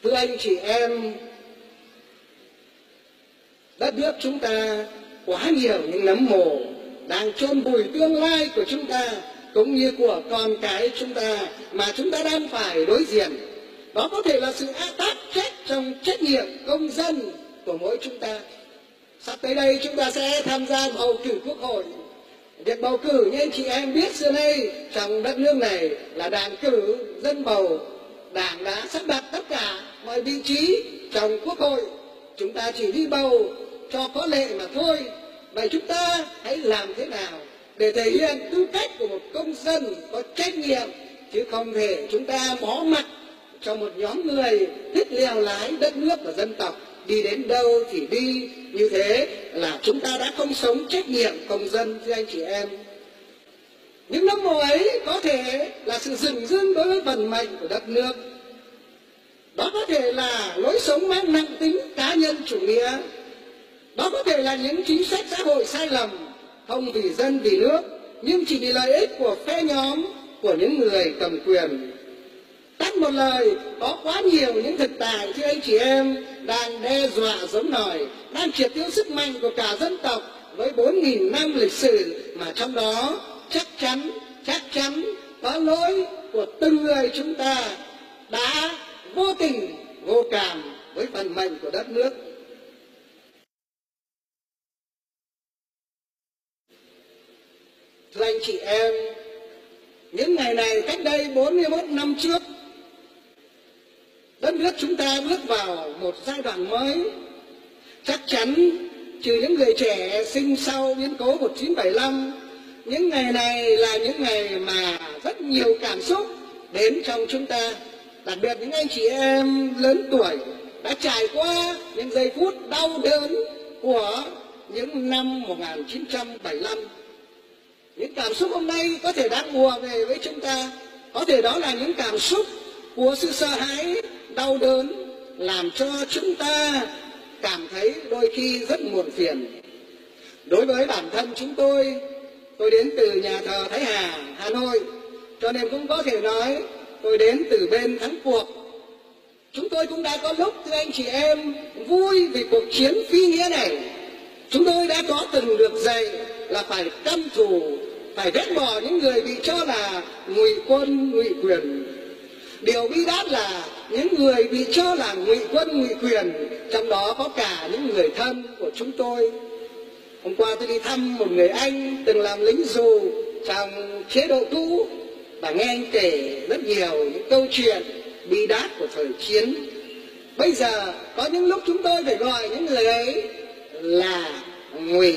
Thưa anh chị em, đất nước chúng ta quá nhiều những nấm mồ đang chôn vùi tương lai của chúng ta cũng như của con cái chúng ta mà chúng ta đang phải đối diện. Đó có thể là sự áp trách trong trách nhiệm công dân của mỗi chúng ta. Sắp tới đây chúng ta sẽ tham gia bầu cử quốc hội. Việc bầu cử như anh chị em biết xưa nay trong đất nước này là đảng cử dân bầu. Đảng đã sắp đặt tất cả mọi vị trí trong quốc hội. Chúng ta chỉ đi bầu cho có lệ mà thôi. Vậy chúng ta hãy làm thế nào để thể hiện tư cách của một công dân có trách nhiệm, chứ không thể chúng ta bỏ mặc cho một nhóm người thích lèo lái đất nước và dân tộc, đi đến đâu thì đi. Như thế là chúng ta đã không sống trách nhiệm công dân, thưa anh chị em. Những nấm mồ ấy có thể là sự dửng dưng đối với vận mệnh của đất nước. Đó có thể là lối sống mang nặng tính cá nhân chủ nghĩa. Đó có thể là những chính sách xã hội sai lầm, không vì dân vì nước, nhưng chỉ vì lợi ích của phe nhóm, của những người cầm quyền. Tắt một lời, có quá nhiều những thực tại, thưa anh chị em, đang đe dọa giống nòi, đang triệt tiêu sức mạnh của cả dân tộc với 4.000 năm lịch sử, mà trong đó chắc chắn có lỗi của từng người chúng ta đã vô tình, vô cảm với vận mệnh của đất nước. Thưa anh chị em, những ngày này cách đây 41 năm trước, đất nước chúng ta bước vào một giai đoạn mới. Chắc chắn trừ những người trẻ sinh sau biến cố 1975, những ngày này là những ngày mà rất nhiều cảm xúc đến trong chúng ta. Đặc biệt những anh chị em lớn tuổi đã trải qua những giây phút đau đớn của những năm 1975. Những cảm xúc hôm nay có thể đang ùa về với chúng ta. Có thể đó là những cảm xúc của sự sợ hãi, đau đớn, làm cho chúng ta cảm thấy đôi khi rất muộn phiền. Đối với bản thân chúng tôi đến từ nhà thờ Thái Hà, Hà Nội, cho nên cũng có thể nói tôi đến từ bên thắng cuộc. Chúng tôi cũng đã có lúc, thưa anh chị em, vui vì cuộc chiến phi nghĩa này. Chúng tôi đã có từng được dạy là phải căm thù, phải ghét bỏ những người bị cho là ngụy quân, ngụy quyền. Điều bi đát là những người bị cho là ngụy quân, ngụy quyền, trong đó có cả những người thân của chúng tôi. Hôm qua tôi đi thăm một người anh từng làm lính dù trong chế độ cũ, và nghe anh kể rất nhiều những câu chuyện bi đát của thời chiến. Bây giờ có những lúc chúng tôi phải gọi những người ấy là ngụy.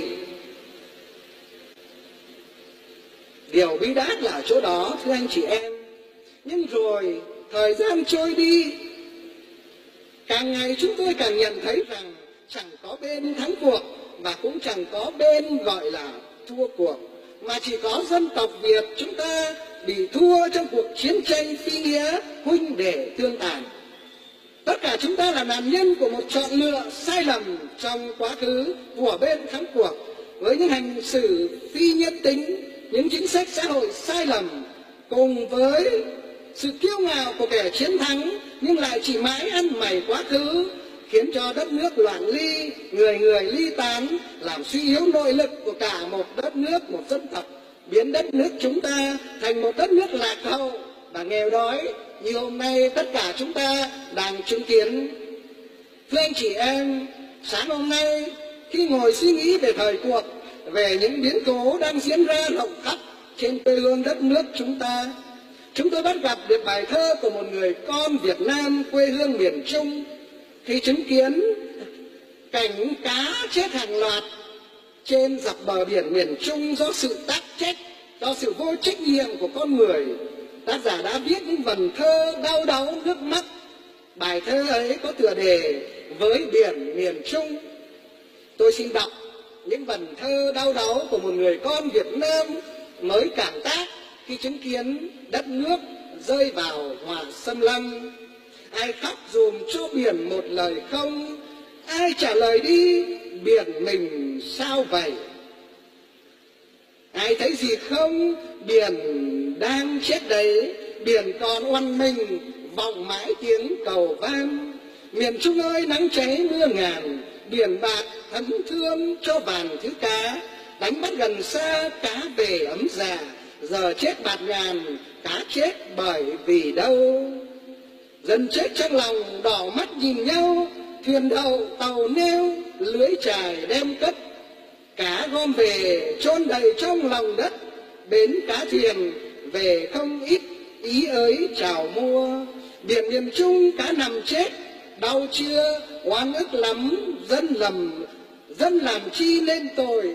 Điều bí đát là ở chỗ đó, thưa anh chị em. Nhưng rồi thời gian trôi đi, càng ngày chúng tôi càng nhận thấy rằng chẳng có bên thắng cuộc và cũng chẳng có bên gọi là thua cuộc, mà chỉ có dân tộc Việt chúng ta bị thua trong cuộc chiến tranh phi nghĩa huynh đệ tương tàn. Tất cả chúng ta là nạn nhân của một chọn lựa sai lầm trong quá khứ của bên thắng cuộc, với những hành xử phi nhân tính, những chính sách xã hội sai lầm, cùng với sự kiêu ngạo của kẻ chiến thắng nhưng lại chỉ mãi ăn mày quá khứ, khiến cho đất nước loạn ly, người người ly tán, làm suy yếu nội lực của cả một đất nước, một dân tộc, biến đất nước chúng ta thành một đất nước lạc hậu và nghèo đói như hôm nay tất cả chúng ta đang chứng kiến. Thưa anh chị em, sáng hôm nay khi ngồi suy nghĩ về thời cuộc, về những biến cố đang diễn ra rộng khắp trên quê hương đất nước chúng tôi bắt gặp được bài thơ của một người con Việt Nam quê hương miền Trung, khi chứng kiến cảnh cá chết hàng loạt trên dọc bờ biển miền Trung do sự tác trách, do sự vô trách nhiệm của con người. Tác giả đã viết những vần thơ đau đáu nước mắt. Bài thơ ấy có tựa đề Với biển miền Trung. Tôi xin đọc những vần thơ đau đáu của một người con Việt Nam mới cảm tác khi chứng kiến đất nước rơi vào họa xâm lăng. Ai khóc dùm cho biển một lời không, ai trả lời đi biển mình sao vậy? Ai thấy gì không, biển đang chết đấy, biển còn oằn mình vọng mãi tiếng cầu van. Miền Trung ơi nắng cháy mưa ngàn, biển bạc thấm thương cho vàn thứ cá. Đánh bắt gần xa cá về ấm già, giờ chết bạt ngàn, cá chết bởi vì đâu. Dân chết trong lòng đỏ mắt nhìn nhau, thuyền đậu tàu neo, lưới chài đem cất. Cá gom về chôn đầy trong lòng đất, bến cá thuyền về không ít, ý ới chào mua. Biển miền Trung cá nằm chết, đau chưa oan ức lắm, dân làm chi nên tội.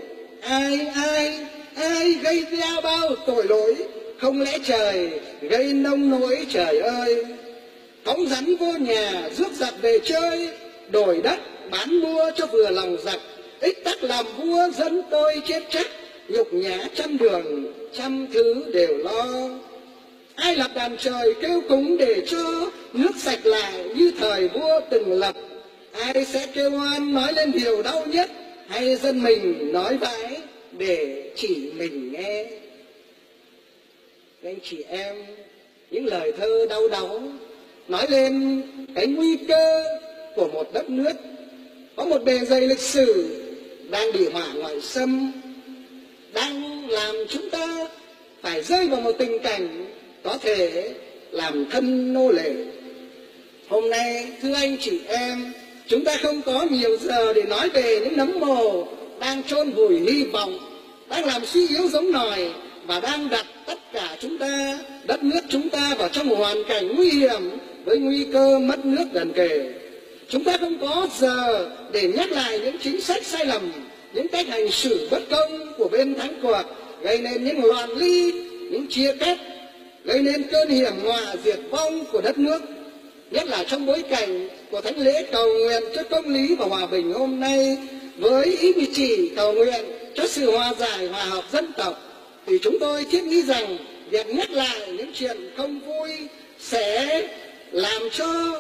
Ai gây ra bao tội lỗi, không lẽ trời gây nông nỗi trời ơi. Cõng rắn vô nhà rước giặc về chơi, đổi đất bán mua cho vừa lòng giặc. Ích tắc làm vua dân tôi chết chắc, nhục nhã trăm đường trăm thứ đều lo. Ai lập đàn trời kêu cúng để cho nước sạch lại như thời vua từng lập. Ai sẽ kêu oan nói lên điều đau nhất, hay dân mình nói vãi để chỉ mình nghe. Anh chị em, những lời thơ đau đáu nói lên cái nguy cơ của một đất nước có một bề dày lịch sử đang bị hỏa ngoại xâm, đang làm chúng ta phải rơi vào một tình cảnh có thể làm thân nô lệ. Hôm nay thưa anh chị em, chúng ta không có nhiều giờ để nói về những nấm mồ đang chôn vùi hy vọng, đang làm suy yếu giống nòi và đang đặt tất cả chúng ta, đất nước chúng ta vào trong một hoàn cảnh nguy hiểm với nguy cơ mất nước gần kề. Chúng ta không có giờ để nhắc lại những chính sách sai lầm, những cách hành xử bất công của bên thắng cuộc, gây nên những loạn ly, những chia cắt, gây nên cơn hiểm họa diệt vong của đất nước. Nhất là trong bối cảnh của thánh lễ cầu nguyện cho công lý và hòa bình hôm nay, với ý chỉ cầu nguyện cho sự hòa giải hòa hợp dân tộc, thì chúng tôi thiết nghĩ rằng việc nhắc lại những chuyện không vui sẽ làm cho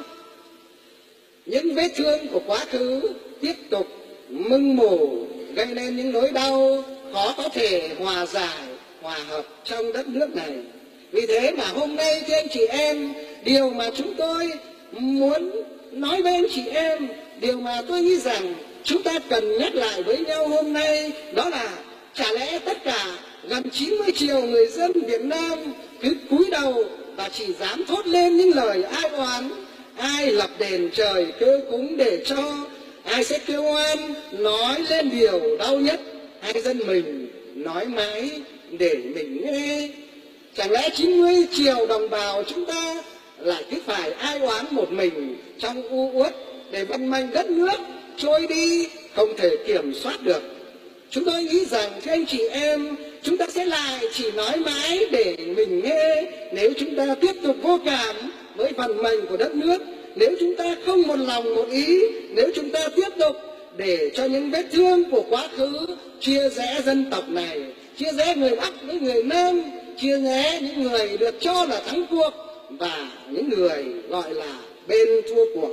những vết thương của quá khứ tiếp tục mưng mủ, gây nên những nỗi đau khó có thể hòa giải hòa hợp trong đất nước này. Vì thế mà hôm nay thưa anh chị em, điều mà chúng tôi muốn nói với anh chị em, điều mà tôi nghĩ rằng chúng ta cần nhắc lại với nhau hôm nay, đó là chả lẽ tất cả gần 90 triệu người dân Việt Nam cứ cúi đầu và chỉ dám thốt lên những lời ai oán, ai lập đền trời kêu cúng để cho, ai sẽ kêu oan nói lên điều đau nhất, hay dân mình nói mãi để mình nghe. Chẳng lẽ 90 triệu đồng bào chúng ta lại cứ phải ai oán một mình trong u uất để vận mệnh đất nước trôi đi không thể kiểm soát được? Chúng tôi nghĩ rằng thưa anh chị em, chúng ta sẽ lại chỉ nói mãi để mình nghe nếu chúng ta tiếp tục vô cảm với vận mệnh của đất nước, nếu chúng ta không một lòng một ý, nếu chúng ta tiếp tục để cho những vết thương của quá khứ chia rẽ dân tộc này, chia rẽ người Bắc với người Nam, chia rẽ những người được cho là thắng cuộc và những người gọi là bên thua cuộc.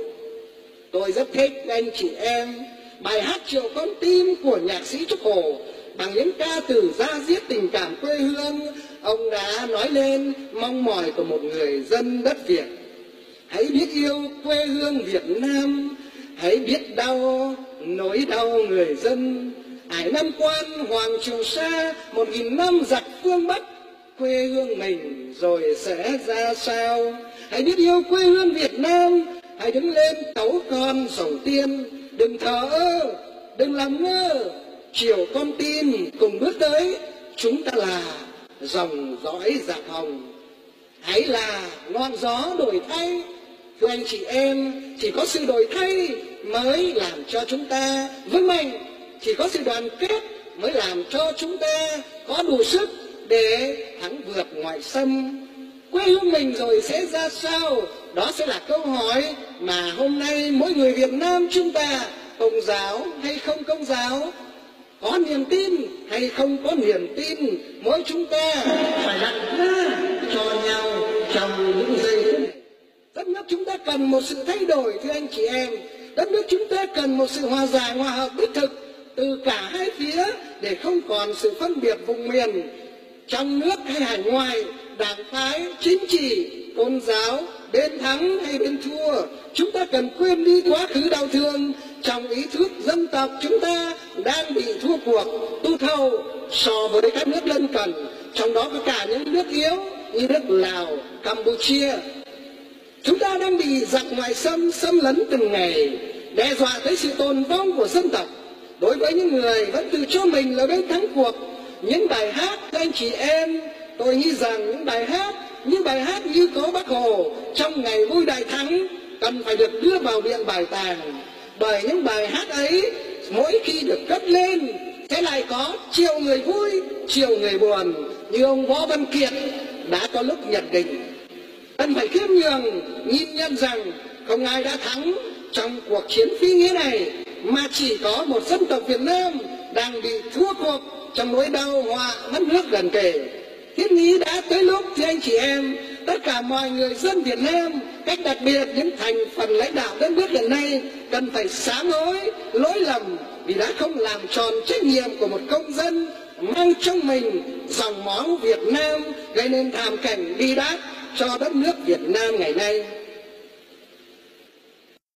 Tôi rất thích anh chị em bài hát Triệu Con Tim của nhạc sĩ Trúc Hồ, bằng những ca từ da diết tình cảm quê hương. Ông đã nói lên mong mỏi của một người dân đất Việt: hãy biết yêu quê hương Việt Nam, hãy biết đau nỗi đau người dân. Ải Nam Quan Hoàng Trường Sa, 1000 năm giặc phương Bắc, quê hương mình rồi sẽ ra sao? Hãy biết yêu quê hương Việt Nam, hãy đứng lên tấu con sổng tiên, đừng thờ ơ, đừng làm ngơ. Chiều con tim cùng bước tới, chúng ta là dòng dõi Giặc Hồng. Hãy là ngọn gió đổi thay. Thưa anh chị em, chỉ có sự đổi thay mới làm cho chúng ta vững mạnh, chỉ có sự đoàn kết mới làm cho chúng ta có đủ sức để thắng vượt ngoại xâm. Quê hương mình rồi sẽ ra sao? Đó sẽ là câu hỏi mà hôm nay mỗi người Việt Nam chúng ta, công giáo hay không công giáo, có niềm tin hay không có niềm tin, mỗi chúng ta phải đặt ra cho nhau trong những giây phút này. Đất nước chúng ta cần một sự thay đổi thưa anh chị em. Đất nước chúng ta cần một sự hòa giải hòa hợp đích thực từ cả hai phía, để không còn sự phân biệt vùng miền trong nước hay hải ngoại, đảng phái, chính trị, tôn giáo, bên thắng hay bên thua, chúng ta cần quên đi quá khứ đau thương. Trong ý thức dân tộc chúng ta đang bị thua cuộc, tụt hậu so với các nước lân cận, trong đó có cả những nước yếu như nước Lào, Campuchia. Chúng ta đang bị giặc ngoại xâm lấn từng ngày, đe dọa tới sự tồn vong của dân tộc. Đối với những người vẫn tự cho mình là bên thắng cuộc, những bài hát các anh chị em, tôi nghĩ rằng những bài hát như có Bác Hồ trong ngày vui đại thắng cần phải được đưa vào viện bảo tàng. Bởi những bài hát ấy mỗi khi được cất lên sẽ lại có chiều người vui, chiều người buồn, như ông Võ Văn Kiệt đã có lúc nhận định. Cần phải khiêm nhường nhìn nhận rằng không ai đã thắng trong cuộc chiến phi nghĩa này, mà chỉ có một dân tộc Việt Nam đang bị thua cuộc trong nỗi đau họa mất nước gần kề. Thiết nghĩ đã tới lúc thưa anh chị em, tất cả mọi người dân Việt Nam, cách đặc biệt những thành phần lãnh đạo đất nước hiện nay cần phải sám hối lỗi lầm vì đã không làm tròn trách nhiệm của một công dân mang trong mình dòng máu Việt Nam, gây nên thảm cảnh bi đát cho đất nước Việt Nam ngày nay.